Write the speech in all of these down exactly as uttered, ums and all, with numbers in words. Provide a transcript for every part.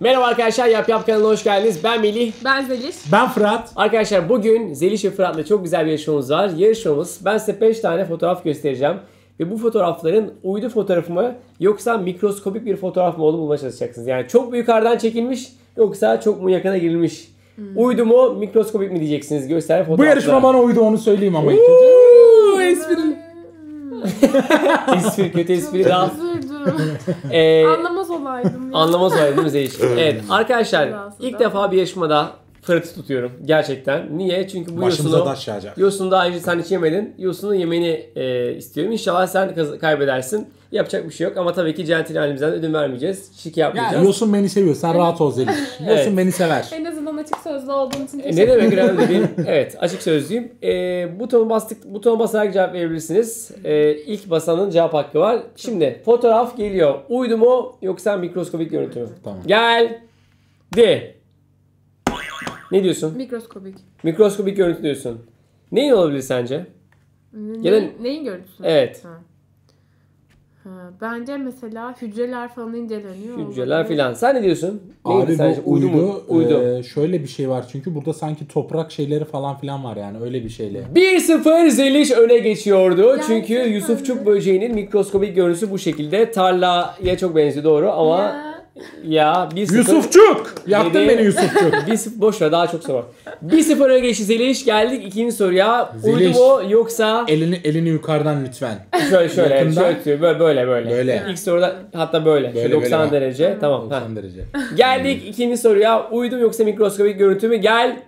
Merhaba arkadaşlar, Yap Yap kanalına hoş geldiniz. Ben Melih. Ben Zeliş. Ben Fırat. Arkadaşlar bugün Zeliş ve Fırat'la çok güzel bir yarışmamız var. Yarışmamız, ben size beş tane fotoğraf göstereceğim. Ve bu fotoğrafların uydu fotoğrafı mı yoksa mikroskopik bir fotoğraf mı olduğunu bulmaya çalışacaksınız. Yani çok mu yukarıdan çekilmiş yoksa çok mu yakına girilmiş. Hmm. Uydu mu mikroskopik mi diyeceksiniz göster fotoğraflara. Bu yarışma bana uydu, onu söyleyeyim ama. Uuu espri. espri kötü espri daha. ee, Anlamaz olaydım ya. Anlamaz olaydım değil mi Zeliş? Evet arkadaşlar ilk defa bir yarışmada Fırat'ı tutuyorum gerçekten. Niye? Çünkü bu yosunu, yosunu daha önce sen hiç yemedin. Yosunun yemeni e, istiyorum. İnşallah sen kaybedersin. Yapacak bir şey yok ama tabii ki centilmenimizden ödün vermeyeceğiz. Şike yapmayacağız. Ya, Yosun beni seviyor. Sen rahat ol Zeliş. Yosun evet. beni sever. En azından açık sözlü olduğun için teşekkür ederim. Ne demek önemli değil. Evet, açık sözlüyüm. E, butonu bastık, butona basarak cevap verebilirsiniz. E, ilk basanın cevap hakkı var. Şimdi fotoğraf geliyor. Uydu mu yoksa mikroskopik görüntü mü? Tamam. Geldi. Ne diyorsun? Mikroskopik. Mikroskopik görüntü diyorsun. Neyin olabilir sence? Ne, ya da neyin görüntüsü? Evet. Ha. Ha, bence mesela hücreler falan inceleniyor. Hücreler falan. Sen ne diyorsun? Abi neydi sence? bu uydu, uydu mu? Uydu. E, şöyle bir şey var çünkü burada sanki toprak şeyleri falan filan var yani öyle bir şeyle. bir sıfır Zeliş öne geçiyordu. Ya çünkü Yusufçuk böceğinin mikroskopik görüntüsü bu şekilde. Tarlaya çok benziyor doğru ama ya, ya bir sıfır Yusufçuk! Yaktın beni Yusufçuk. bir sıfır boş ver daha çok soru. bir sıfır öne geçti Zeliş. Geldik ikinci soruya. Zeliş, uydu mu yoksa elini elini yukarıdan lütfen. Şöyle şöyle Yakından, şöyle tutuyor. Böyle böyle böyle. Böyle. İlk soruda hatta böyle. böyle doksan böyle derece. Böyle. Tamam. doksan ha. derece. Geldik ikinci soruya. Uydu mu yoksa mikroskopik görüntü mü? Geldi.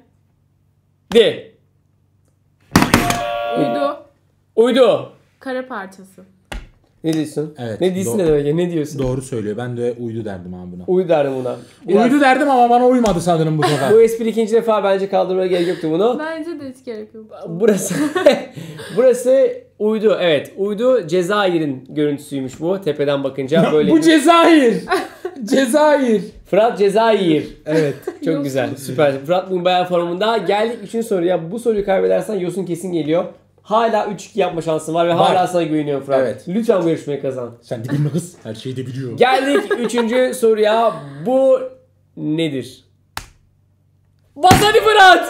Uydu. Uydu. Kara parçası. Ne diyorsun? Evet. Ne diyorsun ne demek? Ne diyorsun? Doğru söylüyor. Ben de uydu derdim abi buna. Uydu derdim buna. Biraz... Uydu derdim ama bana uymadı sanırım bu sefer. Bu espri ikinci defa bence kaldırmaya gerek yoktu bunu. Bence de hiç gerek yok. Burası burası uydu. Evet. Uydu Cezayir'in görüntüsüymüş bu. Tepeden bakınca böyle. Bu Cezayir. Cezayir. Fırat Cezayir. Evet. Çok güzel. Süper. Fırat bunun bayağı formunda. Geldik üçüncü soruya. Bu soruyu kaybedersen Yosun kesin geliyor. Hala üç iki yapma şansın var ve var. Hala sana güveniyorum Fırat. Evet. Lütfen bu yarışmayı kazan. Sen de bilme kız. Her şeyi de biliyor. Geldik üçüncü soruya. Bu nedir? Bas hadi Fırat!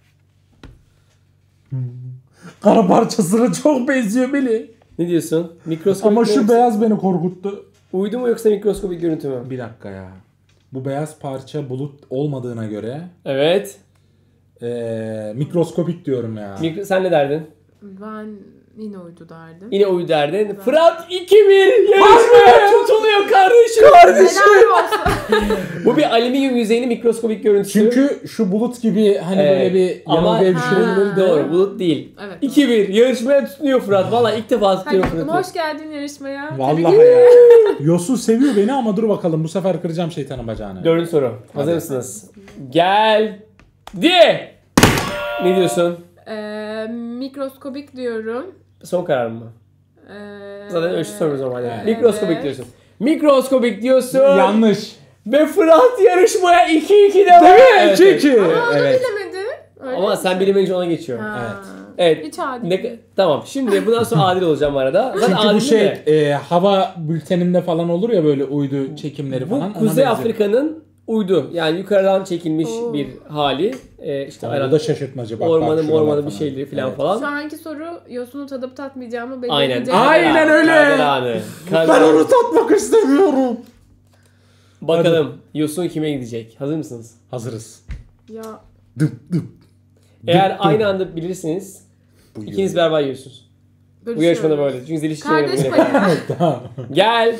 Kara parçasına çok benziyor Melih. Ne diyorsun? Mikroskopik ama şu yoksa... beyaz beni korkuttu. Uydu mu yoksa mikroskopik görüntü mü? Bir dakika ya. Bu beyaz parça bulut olmadığına göre. Evet. Ee, mikroskopik diyorum ya. Mikro... Sen ne derdin? Ben yine uydu derdim. Yine uydu derdin. Ben... Fırat iki bir yarışmaya tutuluyor kardeşim. Kardeşim. Bu bir alüminyum yüzeyinin mikroskopik görüntüsü. Çünkü şu bulut gibi hani ee, böyle bir yanılgıya düşürülür. Doğru, bulut değil. Evet. iki bir yarışmaya tutunuyor Fırat. Valla ilk defa tutuyor Fırat'ı. Hoş geldin yarışmaya. Vallahi ya. Yosun seviyor beni ama dur bakalım bu sefer kıracağım şeytanın bacağını. Dördüncü soru. Hazır Hadi. mısınız? Geldi. Ne diyorsun? Ee, mikroskopik diyorum. Son karar mı? Ee, Zaten ölçü soruyoruz normalde. Evet. Mikroskopik diyorsun. Mikroskopik diyorsun. Yanlış. Ve Fırat yarışmaya iki iki devam. Değil mi? iki iki. Evet. Ama evet. bilemedi. Öyle Ama sen bilemeyince ona geçiyor. Ha. Evet. Evet. Hiç adil. Ne, tamam. Şimdi bundan sonra adil olacağım arada. Zaten çünkü bu şey e, hava bülteninde falan olur ya böyle uydu çekimleri falan. Bu Kuzey Afrika'nın uydu. Yani yukarıdan çekilmiş Oo. bir hali. Ee, işte arada şaşırtmacı. Bak, ormanı mormanı bir şeyleri falan evet. falan. Şu anki soru yosunu tadıp tatmayacağımı belli Aynen. edeceğim. Aynen öyle. Ben onu tatmak istemiyorum. Bakalım Hadi. Yosun kime gidecek? Hazır mısınız? Hazırız. Ya. Dıp dıp. Eğer dıp, aynı anda bilirsiniz bu ikiniz beraber yiyorsunuz. Bu yarışmada böyle. Çünkü Zeliş için kardeş payı. Gel.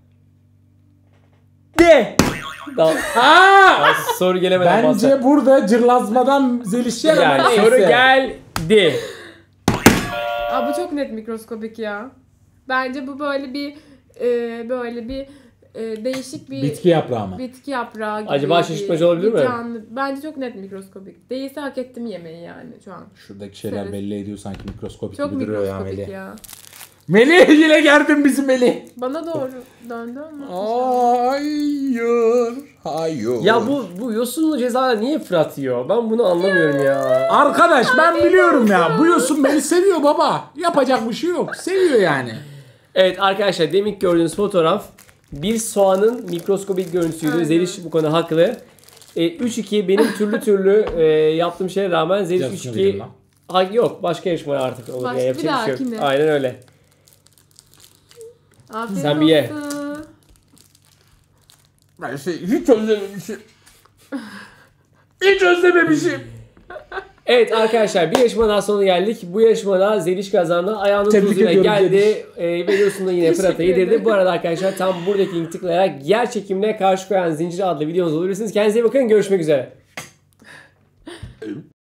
De. Aa! Soru gelemeden bence bastı. Burada cırlazmadan Zeliş yer yani, ama neyse. Soru geldi. Aa, bu çok net mikroskopik ya. Bence bu böyle bir e, böyle bir e, değişik bir bitki yaprağı mı? Bitki yaprağı gibi. Acaba şaşırtmacı olabilir mi? Canlı. Bence çok net mikroskopik. Değilse hak ettim yemeği yani şu an. Şuradaki şeyler Seriz. belli ediyor sanki mikroskopik çok gibi duruyor ya Melih. Çok mikroskopik ya. Melih yine geldin bizi Melih. Bana doğru döndü ama. Hayır. Hayır. Ya bu bu yosunlu cezalar niye Fırat yiyor? Ben bunu anlamıyorum ya. Arkadaş ben biliyorum ya. Bu yosun beni seviyor baba. Yapacak bir şey yok. Seviyor yani. Evet arkadaşlar demin gördüğünüz fotoğraf bir soğanın mikroskobik görüntüsüydü. Aynen. Zeliş bu konuda haklı. E, üç iki benim türlü türlü e, yaptığım şeye rağmen Zeliş üç Yarısını iki bildim lan. Ha, yok başka yarışmaya artık olur. Başka ya, bir yapacak bir şey yok. dahakine. Aynen öyle. Afiyet Sen bir ye. olsun. Ben şey, hiç özlememişim. Hiç özlememişim. Evet arkadaşlar bir yarışma daha sonuna geldik. Bu yarışmada Zeliş kazandı. Ayağının Tebrik tuzuyla ediyorum geldi. E, ve Yosun'da yine Teşekkür Fırat'a yedirdi. ederim. Bu arada arkadaşlar tam buradaki linki tıklayarak yer çekimine karşı koyan zincir adlı videomuzu bulabilirsiniz. Kendinize iyi bakın. Görüşmek üzere.